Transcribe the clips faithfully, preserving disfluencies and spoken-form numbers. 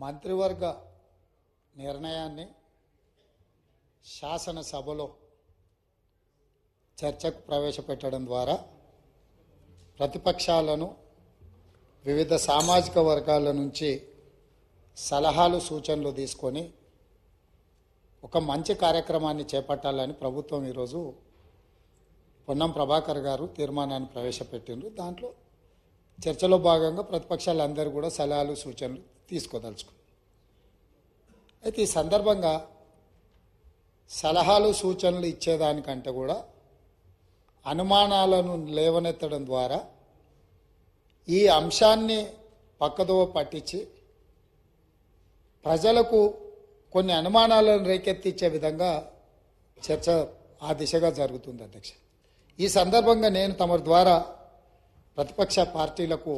మంత్రివర్గ నిర్ణయాన్ని శాసనసభలో చర్చకు ప్రవేశపెట్టడం ద్వారా ప్రతిపక్షాలను వివిధ సామాజిక వర్గాల నుంచి సలహాలు సూచనలు తీసుకొని ఒక మంచి కార్యక్రమాన్ని చేపట్టాలని ప్రభుత్వం ఈరోజు పొన్నం ప్రభాకర్ గారు తీర్మానాన్ని ప్రవేశపెట్టిండ్రు. దాంట్లో చర్చలో భాగంగా ప్రతిపక్షాలందరూ కూడా సలహాలు సూచనలు తీసుకోదలుచుకున్నారు. అయితే ఈ సందర్భంగా సలహాలు సూచనలు ఇచ్చేదానికంటే కూడా అనుమానాలను లేవనెత్తడం ద్వారా ఈ అంశాన్ని పక్కదోవ పట్టించి ప్రజలకు కొన్ని అనుమానాలను రేకెత్తించే విధంగా చర్చ ఆ దిశగా జరుగుతుంది అధ్యక్ష. ఈ సందర్భంగా నేను తమ ద్వారా ప్రతిపక్ష పార్టీలకు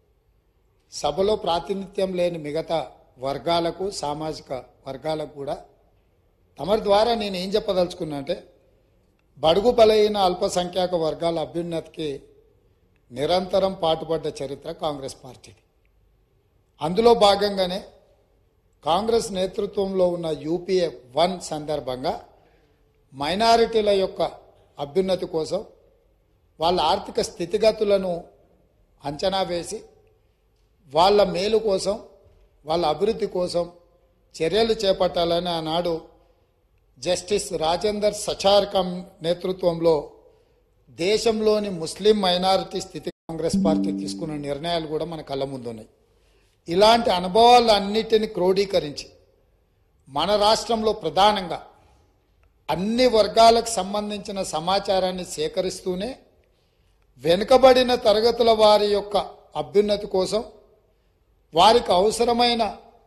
సభలో ప్రాతినిధ్యం లేని మిగతా వర్గాలకు సామాజిక వర్గాలకు కూడా తమ ద్వారా నేను ఏం చెప్పదలుచుకున్నా అంటే బడుగు బలైన అల్పసంఖ్యాక వర్గాల అభ్యున్నతికి నిరంతరం పాటుపడ్డ చరిత్ర కాంగ్రెస్ పార్టీది. అందులో భాగంగానే కాంగ్రెస్ నేతృత్వంలో ఉన్న యూపీఏ వన్ సందర్భంగా మైనారిటీల యొక్క అభ్యున్నతి కోసం వాళ్ళ ఆర్థిక స్థితిగతులను అంచనా వేసి వాళ్ళ మేలు కోసం వాళ్ళ అభివృద్ధి కోసం చర్యలు చేపట్టాలని ఆనాడు జస్టిస్ రాజేందర్ సచార్కం నేతృత్వంలో దేశంలోని ముస్లిం మైనారిటీ స్థితి కాంగ్రెస్ పార్టీ తీసుకున్న నిర్ణయాలు కూడా మన కళ్ళ ముందు ఉన్నాయి. ఇలాంటి అనుభవాలన్నిటిని క్రోడీకరించి మన రాష్ట్రంలో ప్రధానంగా అన్ని వర్గాలకు సంబంధించిన సమాచారాన్ని సేకరిస్తూనే వెనుకబడిన తరగతుల వారి యొక్క అభ్యున్నతి కోసం వారికి అవసరమైన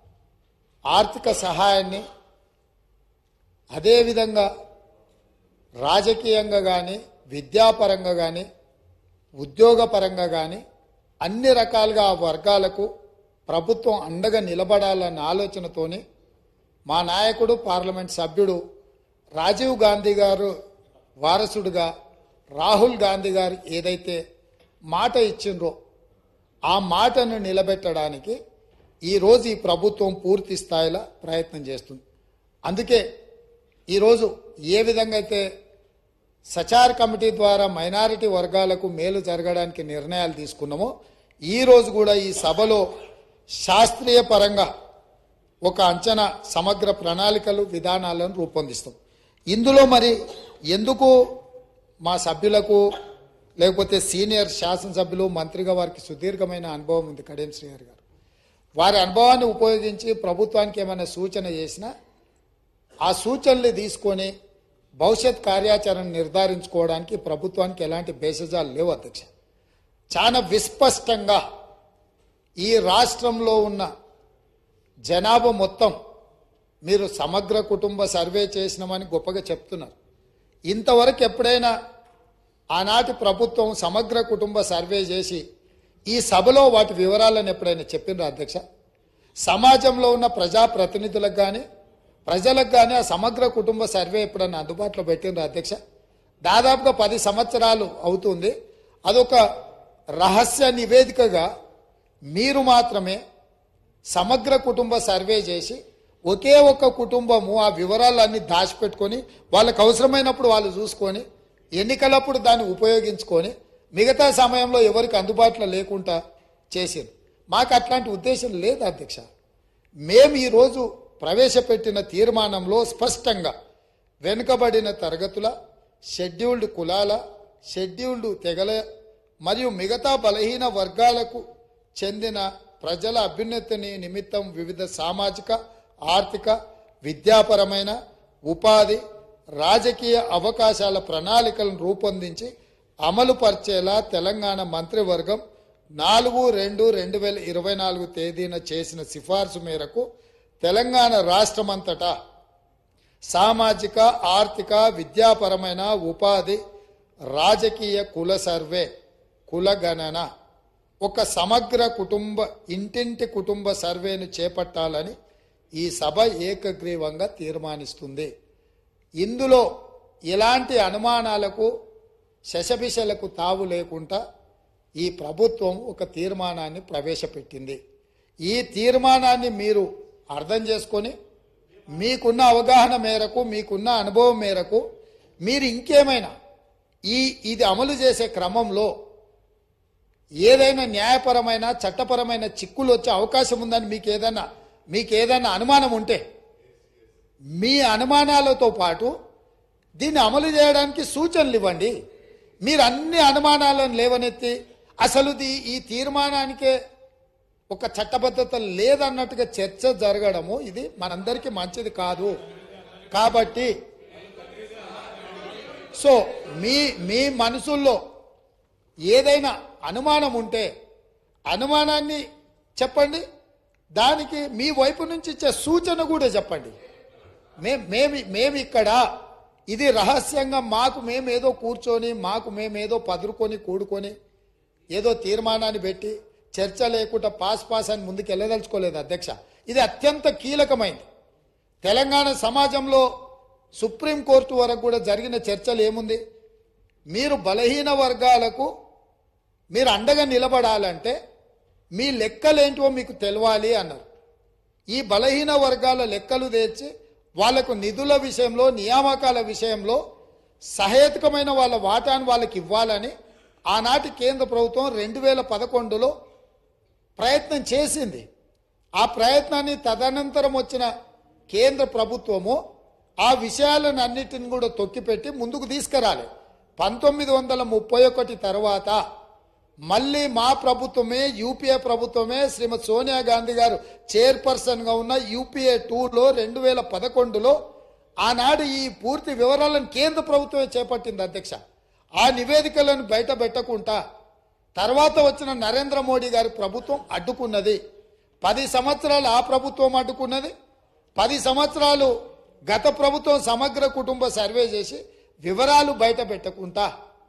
ఆర్థిక సహాయాన్ని అదేవిధంగా రాజకీయంగా కానీ విద్యాపరంగా కానీ ఉద్యోగపరంగా కానీ అన్ని రకాలుగా ఆ వర్గాలకు ప్రభుత్వం అండగా నిలబడాలన్న ఆలోచనతోని మా నాయకుడు పార్లమెంట్ సభ్యుడు రాజీవ్ గాంధీ గారు వారసుడుగా రాహుల్ గాంధీ గారు ఏదైతే మాట ఇచ్చిండ్రో ఆ మాటను నిలబెట్టడానికి ఈరోజు ఈ ప్రభుత్వం పూర్తి స్థాయిలో ప్రయత్నం చేస్తుంది. అందుకే ఈరోజు ఏ విధంగా అయితే సచార్ కమిటీ ద్వారా మైనారిటీ వర్గాలకు మేలు జరగడానికి నిర్ణయాలు తీసుకున్నామో ఈరోజు కూడా ఈ సభలో శాస్త్రీయ పరంగా ఒక అంచనా సమగ్ర ప్రణాళికలు విధానాలను రూపొందిస్తాం. ఇందులో మరి ఎందుకు మా సభ్యులకు లేకపోతే సీనియర్ శాసనసభ్యులు మంత్రిగా వారికి సుదీర్ఘమైన అనుభవం ఉంది కడియం శ్రీహరి గారు, వారి అనుభవాన్ని ఉపయోగించి ప్రభుత్వానికి ఏమైనా సూచన చేసినా ఆ సూచనలు తీసుకొని భవిష్యత్ కార్యాచరణ నిర్ధారించుకోవడానికి ప్రభుత్వానికి ఎలాంటి భేషజాలు లేవు అధ్యక్ష. చాలా విస్పష్టంగా ఈ రాష్ట్రంలో ఉన్న జనాభా మొత్తం మీరు సమగ్ర కుటుంబ సర్వే చేసినామని గొప్పగా చెప్తున్నారు. ఇంతవరకు ఎప్పుడైనా ఆనాటి ప్రభుత్వం సమగ్ర కుటుంబ సర్వే చేసి ఈ సభలో వాటి వివరాలను ఎప్పుడైనా చెప్పినరా అధ్యక్ష? సమాజంలో ఉన్న ప్రజాప్రతినిధులకు కానీ ప్రజలకు కానీ ఆ సమగ్ర కుటుంబ సర్వే ఎప్పుడైనా అందుబాటులో పెట్టినరా అధ్యక్ష? దాదాపుగా పది సంవత్సరాలు అవుతుంది. అదొక రహస్య నివేదికగా మీరు మాత్రమే సమగ్ర కుటుంబ సర్వే చేసి ఒకే ఒక్క కుటుంబము ఆ వివరాలన్నీ దాచిపెట్టుకొని వాళ్ళకు అవసరమైనప్పుడు వాళ్ళు చూసుకొని ఎన్నికలప్పుడు దాన్ని ఉపయోగించుకొని మిగతా సమయంలో ఎవరికి అందుబాటులో లేకుండా చేసింది. మాకు అట్లాంటి ఉద్దేశం లేదు అధ్యక్ష. మేము ఈరోజు ప్రవేశపెట్టిన తీర్మానంలో స్పష్టంగా వెనుకబడిన తరగతుల, షెడ్యూల్డ్ కులాల, షెడ్యూల్డ్ తెగల మరియు మిగతా బలహీన వర్గాలకు చెందిన ప్రజల అభ్యున్నతిని నిమిత్తం వివిధ సామాజిక, ఆర్థిక, విద్యాపరమైన, ఉపాధి, రాజకీయ అవకాశాల ప్రణాళికలను రూపొందించి అమలు పరిచేలా తెలంగాణ మంత్రివర్గం నాలుగు రెండు రెండు వేల ఇరవై నాలుగు తేదీన చేసిన సిఫార్సు మేరకు తెలంగాణ రాష్ట్రమంతటా సామాజిక, ఆర్థిక, విద్యాపరమైన, ఉపాధి, రాజకీయ కుల సర్వే, కుల గణన, ఒక సమగ్ర కుటుంబ ఇంటింటి కుటుంబ సర్వేను చేపట్టాలని ఈ సభ ఏకగ్రీవంగా తీర్మానిస్తుంది. ఇందులో ఎలాంటి అనుమానాలకు శశభిషలకు తావు లేకుండా ఈ ప్రభుత్వం ఒక తీర్మానాన్ని ప్రవేశపెట్టింది. ఈ తీర్మానాన్ని మీరు అర్థం చేసుకొని మీకున్న అవగాహన మేరకు మీకున్న అనుభవం మేరకు మీరు ఇంకేమైనా ఈ ఇది అమలు చేసే క్రమంలో ఏదైనా న్యాయపరమైన చట్టపరమైన చిక్కులు వచ్చే అవకాశం ఉందని మీకు ఏదైనా మీకు ఏదైనా అనుమానం ఉంటే మీ అనుమానాలతో పాటు దీన్ని అమలు చేయడానికి సూచనలు ఇవ్వండి. మీరు అన్ని అనుమానాలను లేవనెత్తి అసలు ఈ తీర్మానానికే ఒక చట్టబద్ధత లేదన్నట్టుగా చర్చ జరగడము ఇది మనందరికీ మంచిది కాదు. కాబట్టి సో మీ మీ మనసుల్లో ఏదైనా అనుమానం ఉంటే అనుమానాన్ని చెప్పండి, దానికి మీ వైపు నుంచి ఇచ్చే సూచన కూడా చెప్పండి. మే మేము మేము ఇక్కడ ఇది రహస్యంగా మాకు మేము ఏదో కూర్చొని మాకు మేము ఏదో పదురుకొని కూడుకొని ఏదో తీర్మానాన్ని పెట్టి చర్చ లేకుండా పాస్ పాస్ అని ముందుకు వెళ్ళదలుచుకోలేదు అధ్యక్ష. ఇది అత్యంత కీలకమైంది. తెలంగాణ సమాజంలో సుప్రీంకోర్టు వరకు కూడా జరిగిన చర్చలు ఏముంది, మీరు బలహీన వర్గాలకు మీరు అండగా నిలబడాలంటే మీ లెక్కలేంటివో మీకు తెలవాలి అన్నారు. ఈ బలహీన వర్గాల లెక్కలు తెచ్చి వాళ్లకు నిధుల విషయంలో నియామకాల విషయంలో సహేతుకమైన వాళ్ళ వాటాను వాళ్ళకి ఇవ్వాలని ఆనాటి కేంద్ర ప్రభుత్వం రెండు వేల పదకొండులో ప్రయత్నం చేసింది. ఆ ప్రయత్నాన్ని తదనంతరం వచ్చిన కేంద్ర ప్రభుత్వము ఆ విషయాలను అన్నిటిని కూడా తొక్కిపెట్టి ముందుకు తీసుకురాలి. పంతొమ్మిది వందల ముప్పై ఒకటి తర్వాత మళ్ళీ మా ప్రభుత్వమే యూపీఏ ప్రభుత్వమే శ్రీమతి సోనియా గాంధీ గారు చైర్పర్సన్గా ఉన్న యూపీఏ టూలో రెండు వేల పదకొండులో ఆనాడు ఈ పూర్తి వివరాలను కేంద్ర ప్రభుత్వమే చేపట్టింది అధ్యక్ష. ఆ నివేదికలను బయట పెట్టకుండా తర్వాత వచ్చిన నరేంద్ర మోడీ గారి ప్రభుత్వం అడ్డుకున్నది. పది సంవత్సరాలు ఆ ప్రభుత్వం అడ్డుకున్నది. పది సంవత్సరాలు గత ప్రభుత్వం సమగ్ర కుటుంబ సర్వే చేసి వివరాలు బయట పెట్టకుండా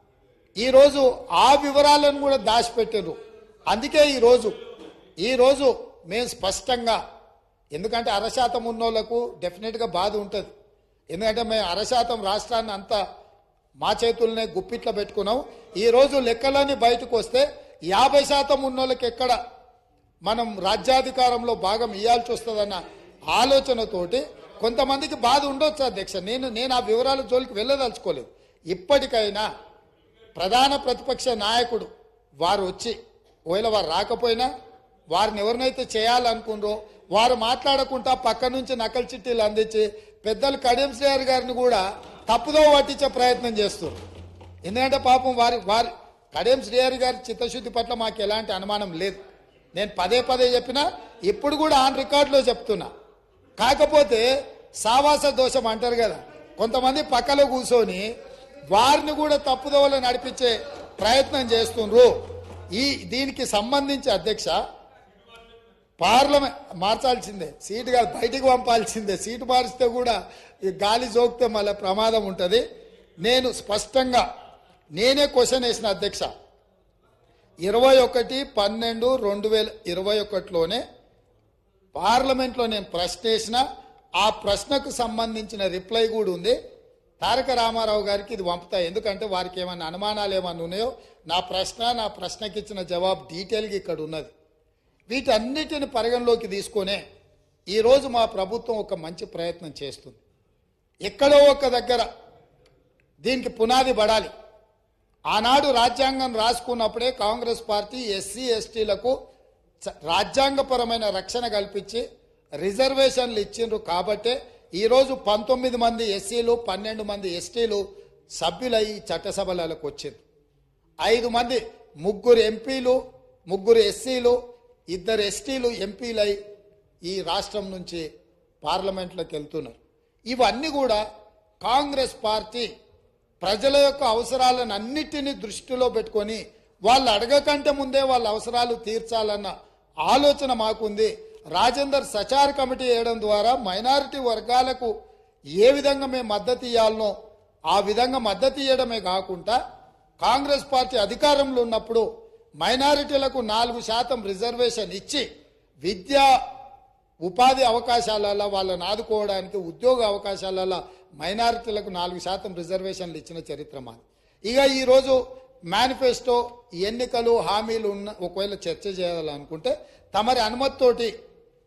ఈరోజు ఆ వివరాలను కూడా దాచిపెట్టారు. అందుకే ఈరోజు ఈరోజు మేము స్పష్టంగా, ఎందుకంటే అరశాతం ఉన్నోళ్లకు డెఫినెట్గా బాధ ఉంటుంది. ఎందుకంటే మేము అరశాతం రాష్ట్రాన్ని అంతా మా చేతుల్నే గుప్పిట్లో పెట్టుకున్నాం. ఈరోజు లెక్కలన్నీ బయటకు వస్తే యాభై శాతం ఉన్నోళ్ళకి ఎక్కడ మనం రాజ్యాధికారంలో భాగం ఇవ్వాల్సి వస్తుందన్న ఆలోచనతోటి కొంతమందికి బాధ ఉండొచ్చు అధ్యక్ష. నేను నేను ఆ వివరాల జోలికి వెళ్ళదలుచుకోలేదు. ఇప్పటికైనా ప్రధాన ప్రతిపక్ష నాయకుడు వారు వచ్చి ఒకవేళ వారు రాకపోయినా వారిని ఎవరినైతే చేయాలనుకున్నారో వారు మాట్లాడకుండా పక్క నుంచి నకలు చిట్టీలు అందించి పెద్దలు కడియం శ్రీహరి గారిని కూడా తప్పుదో పట్టించే ప్రయత్నం చేస్తారు. ఎందుకంటే పాపం వారి వారి కడియం శ్రీహరి గారి చిత్తశుద్ధి పట్ల మాకు ఎలాంటి అనుమానం లేదు. నేను పదే పదే చెప్పినా ఇప్పుడు కూడా ఆన్ రికార్డులో చెప్తున్నా. కాకపోతే సావాస దోషం అంటారు కదా, కొంతమంది పక్కలో కూర్చొని వారిని కూడా తప్పుదోవలో నడిపించే ప్రయత్నం చేస్తుండ్రు. ఈ దీనికి సంబంధించి అధ్యక్ష పార్లమెంట్ మార్చాల్సిందే, సీటు కాదు బయటికి పంపాల్సిందే. సీటు మారిస్తే కూడా ఈ గాలి జోకితే మళ్ళీ ప్రమాదం ఉంటుంది. నేను స్పష్టంగా నేనే క్వశ్చన్ వేసిన అధ్యక్ష, ఇరవై ఒకటి పన్నెండు రెండు వేల ఇరవై ఒకటిలోనే పార్లమెంట్లో నేను ప్రశ్న వేసిన, ఆ ప్రశ్నకు సంబంధించిన రిప్లై కూడా ఉంది. తారక రామారావు గారికి ఇది పంపుతా, ఎందుకంటే వారికి ఏమైనా అనుమానాలు ఏమైనా ఉన్నాయో నా ప్రశ్న నా ప్రశ్నకి ఇచ్చిన జవాబు డీటెయిల్గా ఇక్కడ ఉన్నది. వీటన్నిటిని పరిగణలోకి తీసుకునే ఈరోజు మా ప్రభుత్వం ఒక మంచి ప్రయత్నం చేస్తుంది. ఎక్కడో ఒక దగ్గర దీనికి పునాది పడాలి. ఆనాడు రాజ్యాంగం రాసుకున్నప్పుడే కాంగ్రెస్ పార్టీ ఎస్సీ ఎస్టీలకు రాజ్యాంగపరమైన రక్షణ కల్పించి రిజర్వేషన్లు ఇచ్చిండ్రు. కాబట్టే ఈరోజు పంతొమ్మిది మంది ఎస్సీలు పన్నెండు మంది ఎస్టీలు సభ్యులై చట్టసభలకు వచ్చింది. ఐదు మంది ముగ్గురు ఎంపీలు ముగ్గురు ఎస్సీలు ఇద్దరు ఎస్టీలు ఎంపీలై ఈ రాష్ట్రం నుంచి పార్లమెంట్లోకి వెళ్తున్నారు. ఇవన్నీ కూడా కాంగ్రెస్ పార్టీ ప్రజల యొక్క అవసరాలను అన్నిటినీ దృష్టిలో పెట్టుకొని వాళ్ళు అడగకంటే ముందే వాళ్ళ అవసరాలు తీర్చాలన్న ఆలోచన మాకుంది. రాజేందర్ సచార్ కమిటీ వేయడం ద్వారా మైనారిటీ వర్గాలకు ఏ విధంగా మేము మద్దతు ఇవ్వాలనో ఆ విధంగా మద్దతు ఇవ్వడమే కాకుండా కాంగ్రెస్ పార్టీ అధికారంలో ఉన్నప్పుడు మైనారిటీలకు నాలుగు శాతం రిజర్వేషన్ ఇచ్చి విద్యా ఉపాధి అవకాశాలలో వాళ్ళని ఆదుకోవడానికి ఉద్యోగ అవకాశాలలో మైనారిటీలకు నాలుగు శాతం రిజర్వేషన్లు ఇచ్చిన చరిత్ర మాది. ఇక ఈరోజు మేనిఫెస్టో ఎన్నికలు హామీలు ఉన్న ఒకవేళ చర్చ చేయాలనుకుంటే తమరి అనుమతితోటి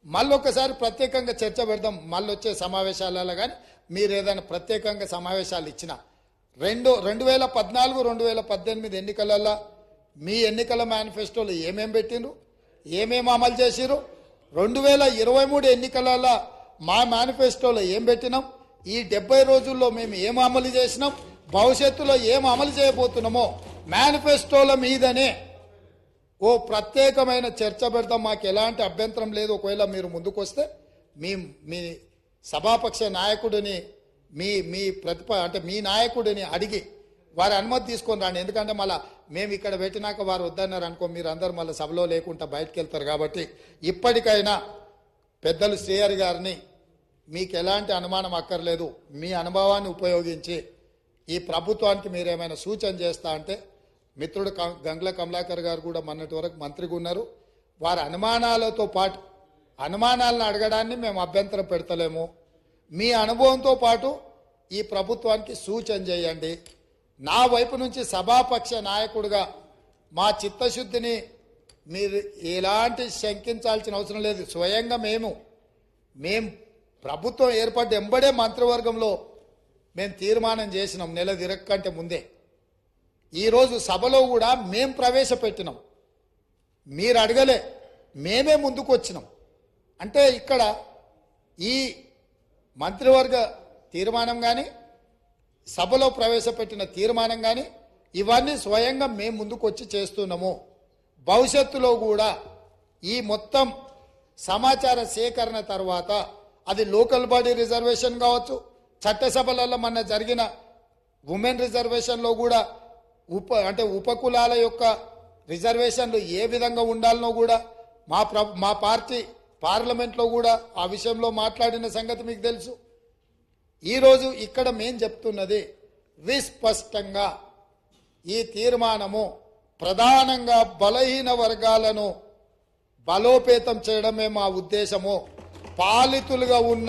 మళ్ళీ ఒకసారి ప్రత్యేకంగా చర్చ పెడదాం. మళ్ళీ వచ్చే సమావేశాలలో కానీ మీరు ఏదైనా ప్రత్యేకంగా సమావేశాలు ఇచ్చినా రెండు రెండు వేల పద్నాలుగు రెండు వేల పద్దెనిమిది ఎన్నికలలో మీ ఎన్నికల మేనిఫెస్టోలో ఏమేం పెట్టిండ్రు, ఏమేమి అమలు చేసిరు, రెండు వేల ఇరవై మూడు ఎన్నికలలో మా మేనిఫెస్టోలో ఏం పెట్టినాం, ఈ డెబ్బై రోజుల్లో మేము ఏం అమలు చేసినాం, భవిష్యత్తులో ఏం అమలు చేయబోతున్నామో మేనిఫెస్టోల మీదనే ఓ ప్రత్యేకమైన చర్చ పెడతాం. మాకు ఎలాంటి అభ్యంతరం లేదు. ఒకవేళ మీరు ముందుకు వస్తే మీ మీ సభాపక్ష నాయకుడిని మీ మీ ప్రతిప అంటే మీ నాయకుడిని అడిగి వారి అనుమతి తీసుకొని రాండి. ఎందుకంటే మళ్ళీ మేము ఇక్కడ పెట్టినాక వారు వద్దన్నారు అనుకో, మీరు అందరు మళ్ళీ సభలో లేకుండా బయటకు వెళ్తారు. కాబట్టి ఇప్పటికైనా పెద్దలు శ్రీహరి గారిని మీకు ఎలాంటి అనుమానం అక్కర్లేదు, మీ అనుభవాన్ని ఉపయోగించి ఈ ప్రభుత్వానికి మీరు ఏమైనా సూచన చేస్తా అంటే మిత్రుడు గంగుల కమలాకర్ గారు కూడా మొన్నటి వరకు మంత్రిగా ఉన్నారు. వారి అనుమానాలతో పాటు అనుమానాలను అడగడాన్ని మేము అభ్యంతరం పెడతలేము. మీ అనుభవంతో పాటు ఈ ప్రభుత్వానికి సూచన చేయండి. నా వైపు నుంచి సభాపక్ష నాయకుడిగా మా చిత్తశుద్ధిని మీరు ఎలాంటి శంకించాల్సిన అవసరం లేదు. స్వయంగా మేము మేము ప్రభుత్వం ఏర్పడ్డ ఎంబడే మంత్రివర్గంలో మేము తీర్మానం చేసినాం నెల తిరగకంటే ముందే. ఈరోజు సభలో కూడా మేం ప్రవేశపెట్టినాం, మీరు అడగలే, మేమే ముందుకు వచ్చినాం. అంటే ఇక్కడ ఈ మంత్రివర్గ తీర్మానం కానీ సభలో ప్రవేశపెట్టిన తీర్మానం కానీ ఇవన్నీ స్వయంగా మేము ముందుకు వచ్చి చేస్తున్నాము. భవిష్యత్తులో కూడా ఈ మొత్తం సమాచార సేకరణ తర్వాత అది లోకల్ బాడీ రిజర్వేషన్ కావచ్చు, చట్టసభలలో మొన్న జరిగిన ఉమెన్ రిజర్వేషన్లో కూడా ఉప అంటే ఉపకులాల యొక్క రిజర్వేషన్లు ఏ విధంగా ఉండాలనో కూడా మా ప్ర మా పార్టీ పార్లమెంట్లో కూడా ఆ విషయంలో మాట్లాడిన సంగతి మీకు తెలుసు. ఈరోజు ఇక్కడ మేం చెప్తున్నది విస్పష్టంగా ఈ తీర్మానము ప్రధానంగా బలహీన వర్గాలను బలోపేతం చేయడమే మా ఉద్దేశము. పాలితులుగా ఉన్న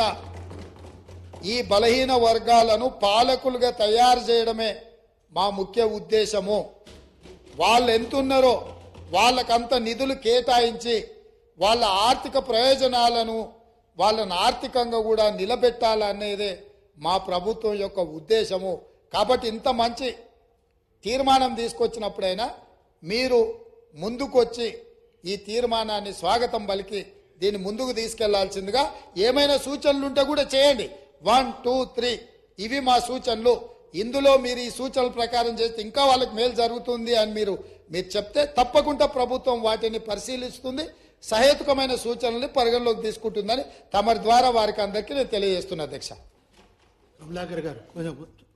ఈ బలహీన వర్గాలను పాలకులుగా తయారు చేయడమే మా ముఖ్య ఉద్దేశము. వాళ్ళు ఎంతున్నారో వాళ్ళకంత నిధులు కేటాయించి వాళ్ళ ఆర్థిక ప్రయోజనాలను వాళ్ళని ఆర్థికంగా కూడా నిలబెట్టాలనేదే మా ప్రభుత్వం యొక్క ఉద్దేశము. కాబట్టి ఇంత మంచి తీర్మానం తీసుకొచ్చినప్పుడైనా మీరు ముందుకొచ్చి ఈ తీర్మానాన్ని స్వాగతం పలికి దీన్ని ముందుకు తీసుకెళ్లాల్సిందిగా ఏమైనా సూచనలు ఉంటే కూడా చేయండి. వన్ టూ త్రీ ఇవి మా సూచనలు. ఇందులో మీరు ఈ సూచనల ప్రకారం చేస్తే ఇంకా వాళ్ళకి మేలు జరుగుతుంది అని మీరు మీరు చెప్తే తప్పకుండా ప్రభుత్వం వాటిని పరిశీలిస్తుంది, సహేతుకమైన సూచనల్ని పరిగణలోకి తీసుకుంటుందని తమరి ద్వారా వారికి అందరికీ నేను తెలియజేస్తున్నా. అధ్యక్ష కమలాకర్ గారు